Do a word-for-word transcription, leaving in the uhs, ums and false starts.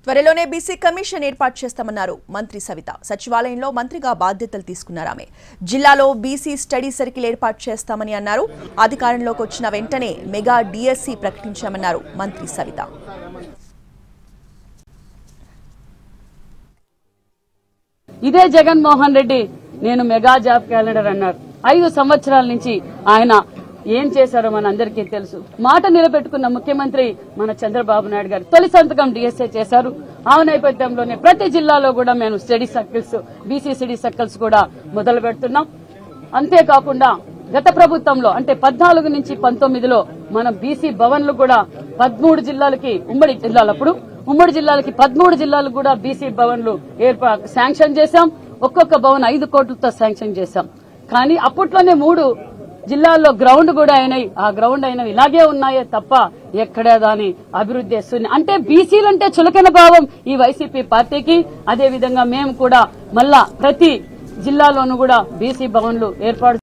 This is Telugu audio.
త్వరలోనే బీసీ కమిషన్ ఏర్పాటు చేస్తామన్నారు మంత్రి సవిత. సచివాలయంలో మంత్రిగా బాధ్యతలు తీసుకున్నారు ఆమె. జిల్లాలో బీసీ స్టడీ సర్కిల్ ఏర్పాటు చేస్తామని అన్నారు. అధికారంలోకి వచ్చిన వెంటనే మెగా డిఎస్సి ప్రకటించామన్నారు మంత్రి సవిత. ఇదే జగన్మోహన్ రెడ్డి నేను మెగా జాబ్ క్యాలెండర్ అన్నారు. ఐదు సంవత్సరాల నుంచి ఆయన ఏం చేశారో మన అందరికీ తెలుసు. మాట నిలబెట్టుకున్న ముఖ్యమంత్రి మన చంద్రబాబు నాయుడు గారు తొలి సంతకం డిఎస్ఏ చేశారు. ఆ నేపథ్యంలోనే ప్రతి జిల్లాలో కూడా మేము study circles, BC study circles కూడా మొదలు పెడుతున్నాం. అంతేకాకుండా గత ప్రభుత్వంలో అంటే పద్నాలుగు నుంచి పంతొమ్మిదిలో మనం బీసీ భవన్లు కూడా పదమూడు జిల్లాలకి ఉమ్మడి జిల్లాలప్పుడు ఉమ్మడి జిల్లాలకి పదమూడు జిల్లాలకు కూడా బీసీ భవన్లు ఏర్పా శాంక్షన్ చేశాం. ఒక్కొక్క భవన్ ఐదు కోట్లతో శాంక్షన్ చేశాం. కానీ అప్పట్లోనే మూడు జిల్లాల్లో గ్రౌండ్ కూడా అయినాయి. ఆ గ్రౌండ్ అయినవి ఇలాగే ఉన్నాయే తప్ప ఎక్కడా దాని అభివృద్ధి చేస్తుంది. అంటే బీసీలంటే చులకన భావం ఈ వైసీపీ పార్టీకి. అదే విధంగా మేము కూడా మళ్ళా ప్రతి జిల్లాలోనూ కూడా బీసీ భవన్లు ఏర్పాటు